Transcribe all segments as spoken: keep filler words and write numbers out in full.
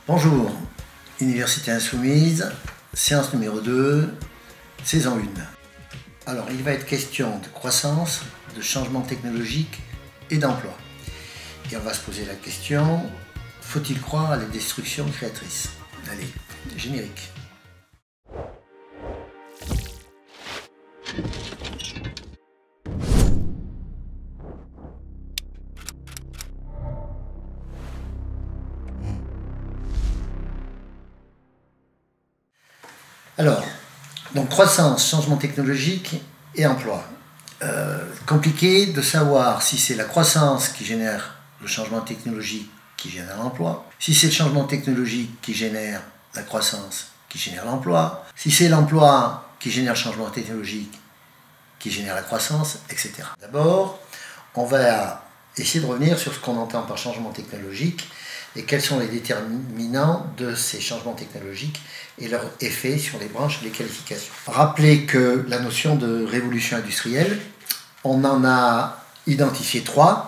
Bonjour, Université Insoumise, séance numéro deux, saison un. Alors, il va être question de croissance, de changement technologique et d'emploi. Et on va se poser la question, faut-il croire à la destruction créatrice? Allez, générique. Alors, donc croissance, changement technologique et emploi. Euh, compliqué de savoir si c'est la croissance qui génère le changement technologique qui génère l'emploi, si c'est le changement technologique qui génère la croissance qui génère l'emploi, si c'est l'emploi qui génère le changement technologique qui génère la croissance, et cetera. D'abord, on va essayer de revenir sur ce qu'on entend par changement technologique et quels sont les déterminants de ces changements technologiques et leur effet sur les branches et les qualifications. Rappelez que la notion de révolution industrielle, on en a identifié trois.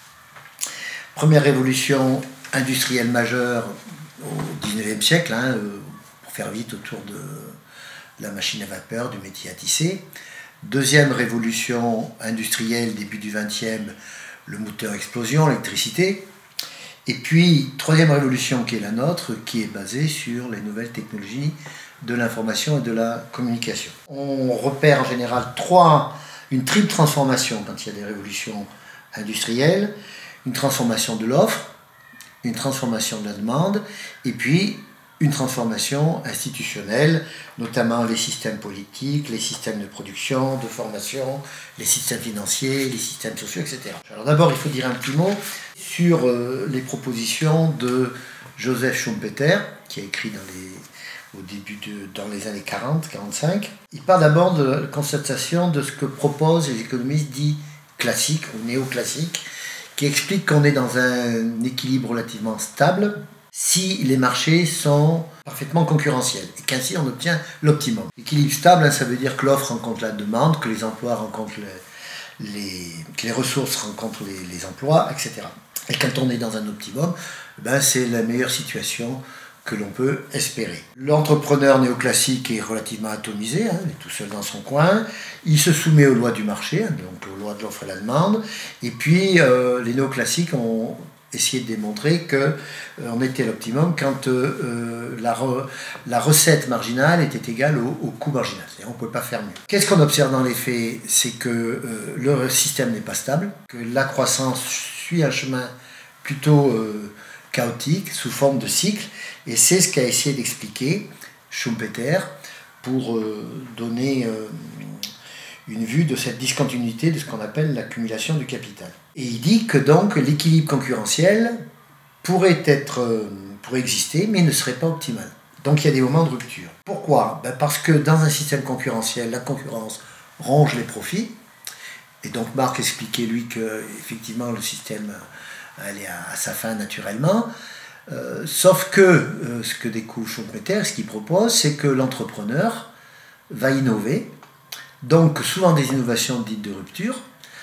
Première révolution industrielle majeure au dix-neuvième siècle, hein, pour faire vite, autour de la machine à vapeur, du métier à tisser. Deuxième révolution industrielle, début du vingtième, le moteur explosion, l'électricité. Et puis, troisième révolution qui est la nôtre, qui est basée sur les nouvelles technologies de l'information et de la communication. On repère en général trois, une triple transformation quand il y a des révolutions industrielles, une transformation de l'offre, une transformation de la demande, et puis une transformation institutionnelle, notamment les systèmes politiques, les systèmes de production, de formation, les systèmes financiers, les systèmes sociaux, et cetera. Alors d'abord, il faut dire un petit mot sur euh, les propositions de Joseph Schumpeter, qui a écrit dans les, au début de, dans les années quarante quarante-cinq. Il parle d'abord de la constatation de ce que proposent les économistes dits classiques ou néoclassiques, qui expliquent qu'on est dans un équilibre relativement stable si les marchés sont parfaitement concurrentiels et qu'ainsi on obtient l'optimum. L'équilibre stable, hein, ça veut dire que l'offre rencontre la demande, que les emplois rencontrent les, les, que les ressources rencontrent les, les emplois, et cetera. Et quand on est dans un optimum, ben c'est la meilleure situation que l'on peut espérer. L'entrepreneur néoclassique est relativement atomisé, hein, il est tout seul dans son coin, il se soumet aux lois du marché, hein, donc aux lois de l'offre et la demande, et puis euh, les néoclassiques ont essayé de démontrer qu'on euh, était à l'optimum quand euh, la, re, la recette marginale était égale au, au coût marginal, c'est-à-dire on ne peut pas faire mieux. Qu'est-ce qu'on observe dans les faits? C'est que euh, le système n'est pas stable, que la croissance suit un chemin plutôt euh, chaotique, sous forme de cycle, et c'est ce qu'a essayé d'expliquer Schumpeter pour euh, donner euh, une vue de cette discontinuité de ce qu'on appelle l'accumulation du capital. Et il dit que donc l'équilibre concurrentiel pourrait, être, euh, pourrait exister, mais ne serait pas optimal. Donc il y a des moments de rupture. Pourquoi? Ben parce que dans un système concurrentiel, la concurrence ronge les profits, et donc Marx expliquait lui que effectivement le système allait à, à sa fin naturellement. Euh, sauf que euh, ce que découvre Schumpeter, ce qu'il propose, c'est que l'entrepreneur va innover, donc souvent des innovations dites de rupture.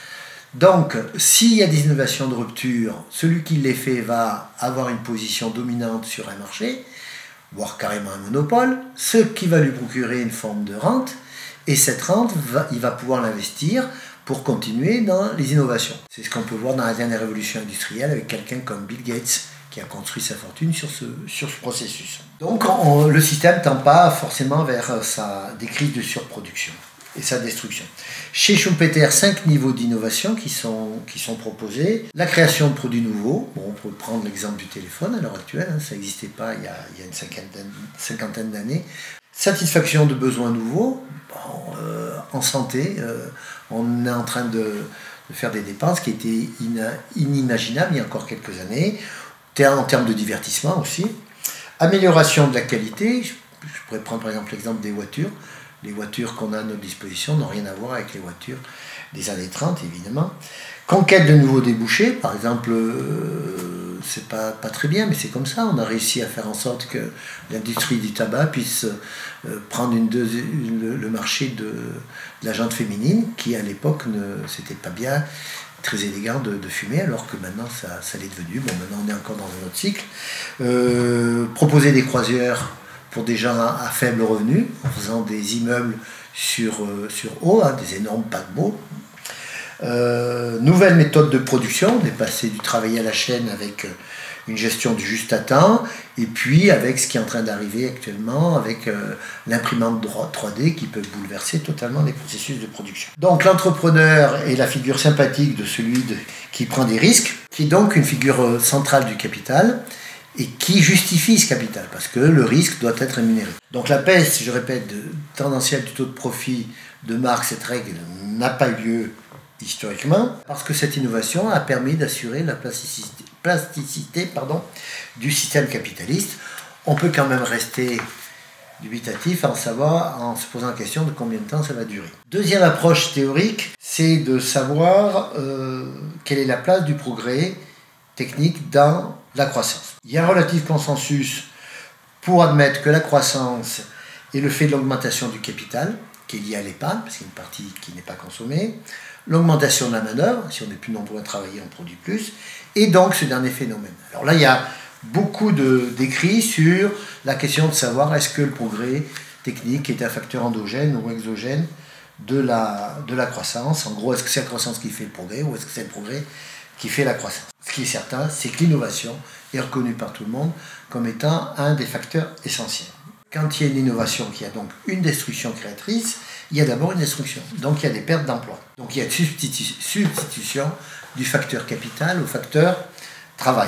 Donc s'il y a des innovations de rupture, celui qui les fait va avoir une position dominante sur un marché, voire carrément un monopole, ce qui va lui procurer une forme de rente, et cette rente, va, il va pouvoir l'investir pour continuer dans les innovations. C'est ce qu'on peut voir dans la dernière révolution industrielle avec quelqu'un comme Bill Gates, qui a construit sa fortune sur ce, sur ce processus. Donc on, le système ne tend pas forcément vers sa, des crises de surproduction et sa destruction. Chez Schumpeter, cinq niveaux d'innovation qui sont, qui sont proposés. La création de produits nouveaux, bon, on peut prendre l'exemple du téléphone à l'heure actuelle, hein, ça n'existait pas il y a, il y a une cinquantaine, cinquantaine d'années. Satisfaction de besoins nouveaux, bon, euh, en santé, euh, on est en train de, de faire des dépenses qui étaient in, inimaginables il y a encore quelques années, en termes de divertissement aussi. Amélioration de la qualité, je, je pourrais prendre par exemple l'exemple des voitures. Les voitures qu'on a à notre disposition n'ont rien à voir avec les voitures des années trente, évidemment. Conquête de nouveaux débouchés, par exemple, euh, c'est pas, pas très bien, mais c'est comme ça. On a réussi à faire en sorte que l'industrie du tabac puisse euh, prendre une une, le marché de, de la jante féminine, qui à l'époque ne c'était pas bien très élégant de, de fumer, alors que maintenant ça, ça l'est devenu. Bon, maintenant on est encore dans un autre cycle. Euh, proposer des croisières pour des gens à, à faible revenu, en faisant des immeubles sur, euh, sur eau, hein, des énormes paquebots. Euh, nouvelle méthode de production, on est passé du travail à la chaîne avec une gestion du juste à temps, et puis avec ce qui est en train d'arriver actuellement, avec euh, l'imprimante trois D qui peut bouleverser totalement les processus de production. Donc l'entrepreneur est la figure sympathique de celui de, qui prend des risques, qui est donc une figure centrale du capital, et qui justifie ce capital, parce que le risque doit être rémunéré. Donc la baisse, je répète, de, tendancielle du taux de profit de Marx, cette règle n'a pas eu lieu historiquement, parce que cette innovation a permis d'assurer la plasticité, plasticité pardon, du système capitaliste. On peut quand même rester dubitatif en savoir, en se posant la question de combien de temps ça va durer. Deuxième approche théorique, c'est de savoir euh, quelle est la place du progrès technique dans la croissance. Il y a un relatif consensus pour admettre que la croissance est le fait de l'augmentation du capital, qui est lié à l'épargne, parce qu'il y a une partie qui n'est pas consommée, l'augmentation de la main-d'œuvre, si on est plus nombreux à travailler, on produit plus, et donc ce dernier phénomène. Alors là, il y a beaucoup d'écrits sur la question de savoir est-ce que le progrès technique est un facteur endogène ou exogène de la, de la croissance. En gros, est-ce que c'est la croissance qui fait le progrès ou est-ce que c'est le progrès qui fait la croissance? Ce qui est certain, c'est que l'innovation est reconnue par tout le monde comme étant un des facteurs essentiels. Quand il y a une innovation qui a donc une destruction créatrice, il y a d'abord une destruction. Donc il y a des pertes d'emploi. Donc il y a une substitution du facteur capital au facteur travail.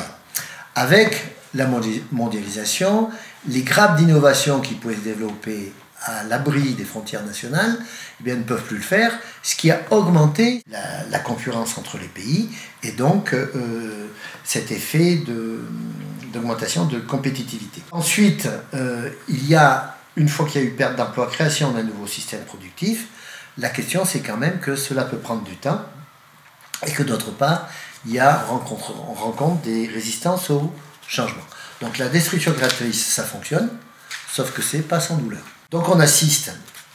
Avec la mondialisation, les grappes d'innovation qui pouvaient se développer à l'abri des frontières nationales, eh bien, ne peuvent plus le faire, ce qui a augmenté la, la concurrence entre les pays et donc euh, cet effet d'augmentation de, de compétitivité. Ensuite, euh, il y a, une fois qu'il y a eu perte d'emploi, création d'un nouveau système productif, la question c'est quand même que cela peut prendre du temps et que d'autre part, il y a, rencontre, on rencontre des résistances au changement. Donc la destruction créatrice, ça fonctionne, sauf que c'est pas sans douleur. Donc on assiste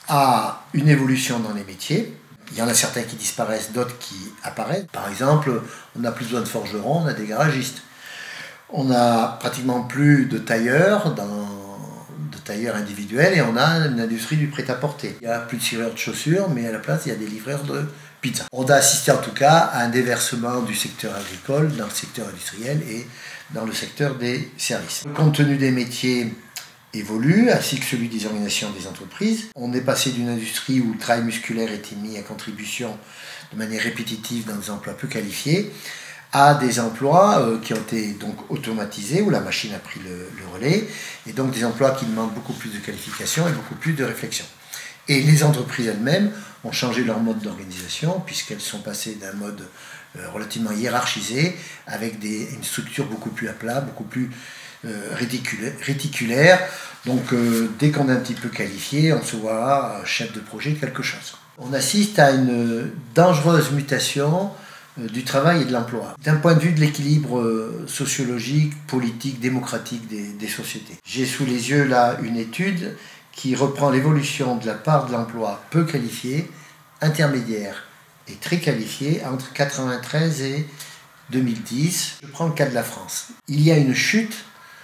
à une évolution dans les métiers. Il y en a certains qui disparaissent, d'autres qui apparaissent. Par exemple, on n'a plus besoin de forgerons, on a des garagistes. On n'a pratiquement plus de tailleurs, dans, de tailleurs individuels, et on a une industrie du prêt-à-porter. Il n'y a plus de tireurs de chaussures, mais à la place, il y a des livreurs de pizza. On a assisté en tout cas à un déversement du secteur agricole dans le secteur industriel et dans le secteur des services. Le contenu des métiers évolue, ainsi que celui des organisations des entreprises. On est passé d'une industrie où le travail musculaire était mis à contribution de manière répétitive dans des emplois peu qualifiés, à des emplois euh, qui ont été donc automatisés, où la machine a pris le, le relais, et donc des emplois qui demandent beaucoup plus de qualification et beaucoup plus de réflexion. Et les entreprises elles-mêmes ont changé leur mode d'organisation, puisqu'elles sont passées d'un mode euh, relativement hiérarchisé, avec des, une structure beaucoup plus à plat, beaucoup plus Euh, réticulaire, réticulaire. Donc euh, dès qu'on est un petit peu qualifié, on se voit chef de projet de quelque chose. On assiste à une dangereuse mutation euh, du travail et de l'emploi. D'un point de vue de l'équilibre euh, sociologique, politique, démocratique des, des sociétés. J'ai sous les yeux là une étude qui reprend l'évolution de la part de l'emploi peu qualifié, intermédiaire et très qualifié entre quatre-vingt-treize et deux mille dix. Je prends le cas de la France. Il y a une chute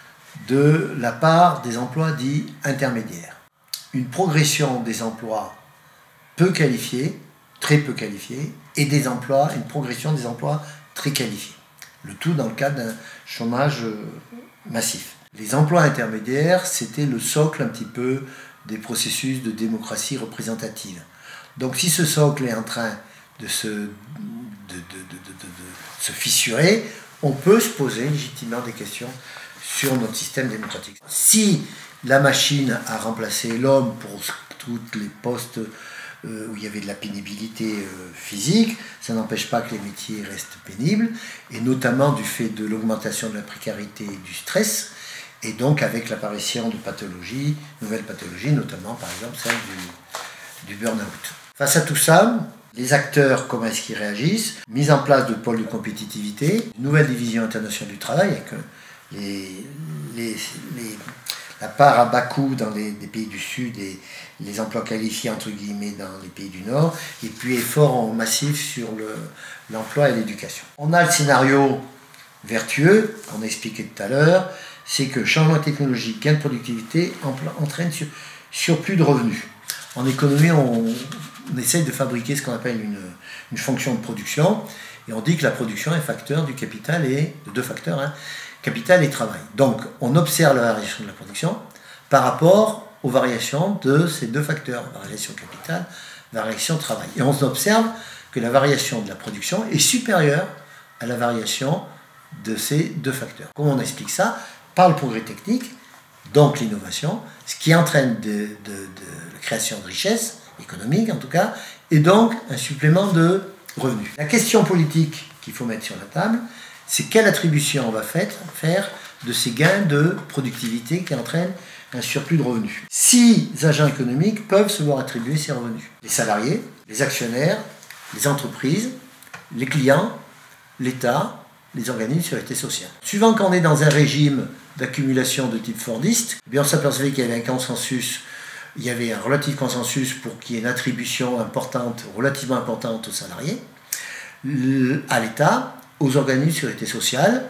de la part des emplois dits intermédiaires. Une progression des emplois peu qualifiés, très peu qualifiés, et des emplois, une progression des emplois très qualifiés. Le tout dans le cadre d'un chômage massif. Les emplois intermédiaires, c'était le socle un petit peu des processus de démocratie représentative. Donc si ce socle est en train de se, de, de, de, de, de, de se fissurer, on peut se poser légitimement des questions sur notre système démocratique. Si la machine a remplacé l'homme pour tous les postes euh, où il y avait de la pénibilité euh, physique, ça n'empêche pas que les métiers restent pénibles, et notamment du fait de l'augmentation de la précarité et du stress, et donc avec l'apparition de pathologies, nouvelles pathologies, notamment par exemple celle du, du burn-out. Face à tout ça, les acteurs, comment est-ce qu'ils réagissent? Mise en place de pôles de compétitivité, nouvelle division internationale du travail, avec Les, les, les, la part à bas coût dans les, les pays du Sud et les emplois qualifiés entre guillemets dans les pays du Nord, et puis effort en massif sur le, l'emploi et l'éducation. On a le scénario vertueux, qu'on a expliqué tout à l'heure, c'est que changement technologique, gain de productivité entraîne sur, surplus de revenus. En économie, on, on essaye de fabriquer ce qu'on appelle une, une fonction de production, et on dit que la production est facteur du capital, et de deux facteurs, hein, capital et travail. Donc, on observe la variation de la production par rapport aux variations de ces deux facteurs, variation capital, variation travail. Et on observe que la variation de la production est supérieure à la variation de ces deux facteurs. Comment on explique ça? Par le progrès technique, donc l'innovation, ce qui entraîne de, de, de la création de richesses, économique en tout cas, et donc un supplément de revenus. La question politique qu'il faut mettre sur la table, c'est quelle attribution on va faire de ces gains de productivité qui entraînent un surplus de revenus. Six agents économiques peuvent se voir attribuer ces revenus. Les salariés, les actionnaires, les entreprises, les clients, l'État, les organismes de sécurité sociale. Suivant qu'on est dans un régime d'accumulation de type fordiste, eh bien on s'apercevait qu'il y avait un consensus, il y avait un relatif consensus pour qu'il y ait une attribution importante, relativement importante aux salariés, à l'État, aux organismes de sécurité sociale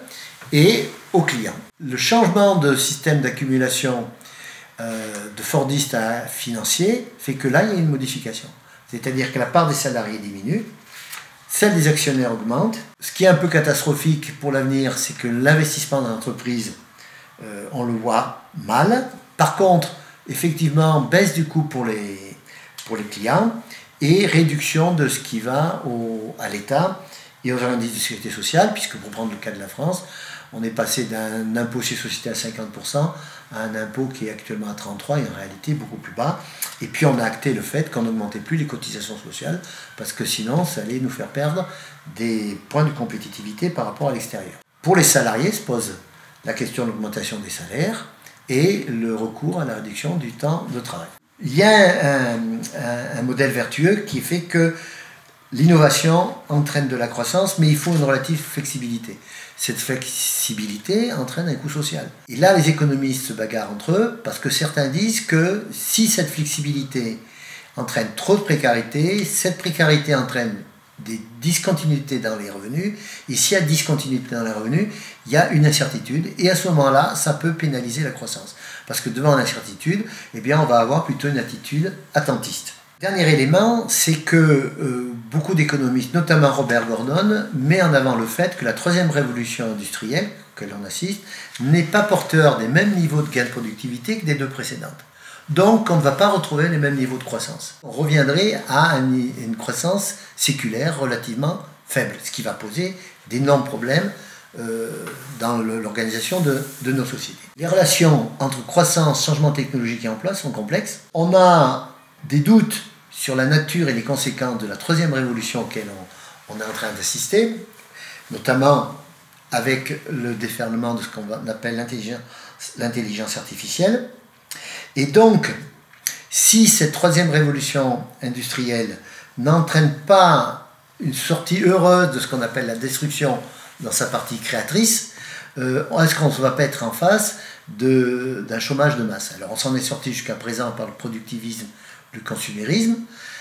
et aux clients. Le changement de système d'accumulation euh, de fordiste à financier fait que là, il y a une modification. C'est-à-dire que la part des salariés diminue, celle des actionnaires augmente. Ce qui est un peu catastrophique pour l'avenir, c'est que l'investissement dans l'entreprise, euh, on le voit mal. Par contre, effectivement, baisse du coût pour les, pour les clients et réduction de ce qui va au, à l'État et aux organismes de sécurité sociale, puisque pour prendre le cas de la France, on est passé d'un impôt chez société à cinquante pour cent à un impôt qui est actuellement à trente-trois pour cent et en réalité beaucoup plus bas. Et puis on a acté le fait qu'on n'augmentait plus les cotisations sociales, parce que sinon ça allait nous faire perdre des points de compétitivité par rapport à l'extérieur. Pour les salariés se pose la question de l'augmentation des salaires et le recours à la réduction du temps de travail. Il y a un, un, un modèle vertueux qui fait que l'innovation entraîne de la croissance, mais il faut une relative flexibilité. Cette flexibilité entraîne un coût social. Et là, les économistes se bagarrent entre eux, parce que certains disent que si cette flexibilité entraîne trop de précarité, cette précarité entraîne des discontinuités dans les revenus, et s'il y a discontinuité dans les revenus, il y a une incertitude, et à ce moment-là, ça peut pénaliser la croissance. Parce que devant l'incertitude, eh bien, on va avoir plutôt une attitude attentiste. Dernier élément, c'est que euh, beaucoup d'économistes, notamment Robert Gordon, met en avant le fait que la troisième révolution industrielle, que l'on assiste, n'est pas porteur des mêmes niveaux de gain de productivité que des deux précédentes. Donc, on ne va pas retrouver les mêmes niveaux de croissance. On reviendrait à une croissance séculaire relativement faible, ce qui va poser d'énormes problèmes euh, dans l'organisation de, de nos sociétés. Les relations entre croissance, changement technologique et emploi sont complexes. On a des doutes sur la nature et les conséquences de la troisième révolution auquel on, on est en train d'assister, notamment avec le déferlement de ce qu'on appelle l'intelligence artificielle. Et donc, si cette troisième révolution industrielle n'entraîne pas une sortie heureuse de ce qu'on appelle la destruction dans sa partie créatrice, euh, est-ce qu'on ne va pas être en face d'un chômage de masse? Alors on s'en est sorti jusqu'à présent par le productivisme, le consumérisme.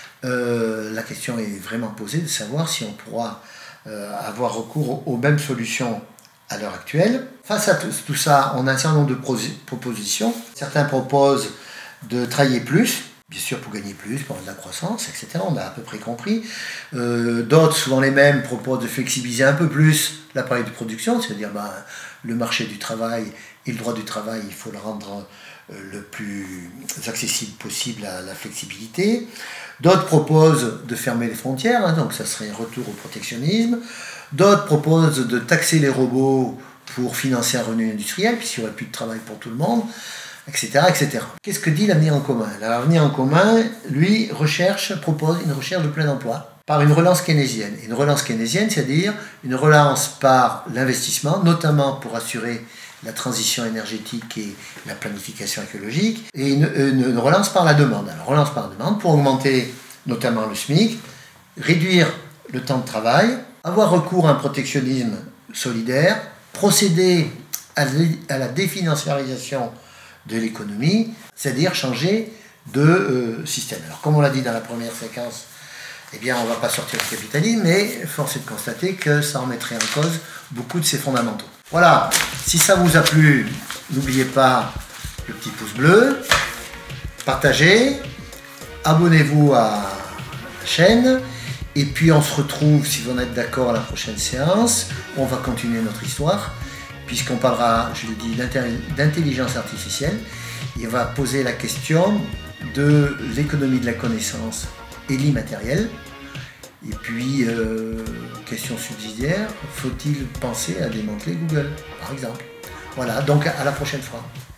Euh, la question est vraiment posée de savoir si on pourra euh, avoir recours aux, aux mêmes solutions à l'heure actuelle. Face à tout, tout ça, on a un certain nombre de propositions. Certains proposent de travailler plus, bien sûr pour gagner plus, pour avoir de la croissance, et cetera. On a à peu près compris. Euh, D'autres, souvent les mêmes, proposent de flexibiliser un peu plus l'appareil de production, c'est-à-dire ben, le marché du travail et le droit du travail, il faut le rendre euh, le plus accessible possible à la flexibilité. D'autres proposent de fermer les frontières, hein, donc ça serait un retour au protectionnisme. D'autres proposent de taxer les robots pour financer un revenu industriel, puisqu'il n'y aurait plus de travail pour tout le monde, et cetera et cetera. Qu'est-ce que dit l'avenir en commun? L'avenir en commun, lui, recherche, propose une recherche de plein emploi par une relance keynésienne. Une relance keynésienne, c'est-à-dire une relance par l'investissement, notamment pour assurer la transition énergétique et la planification écologique, et une, une, une relance par la demande. Alors, relance par la demande pour augmenter notamment le SMIC, réduire le temps de travail, avoir recours à un protectionnisme solidaire, procéder à la définanciarisation de l'économie, c'est-à-dire changer de euh, système. Alors comme on l'a dit dans la première séquence, eh bien on ne va pas sortir du capitalisme, mais force est de constater que ça remettrait en cause beaucoup de ses fondamentaux. Voilà, si ça vous a plu, n'oubliez pas le petit pouce bleu, partagez, abonnez-vous à la chaîne, et puis on se retrouve, si vous en êtes d'accord, à la prochaine séance. On va continuer notre histoire, puisqu'on parlera, je l'ai dit, d'intelligence artificielle. Et on va poser la question de l'économie de la connaissance et l'immatériel. Et puis, euh, question subsidiaire, faut-il penser à démanteler Google, par exemple? Voilà, donc à la prochaine fois.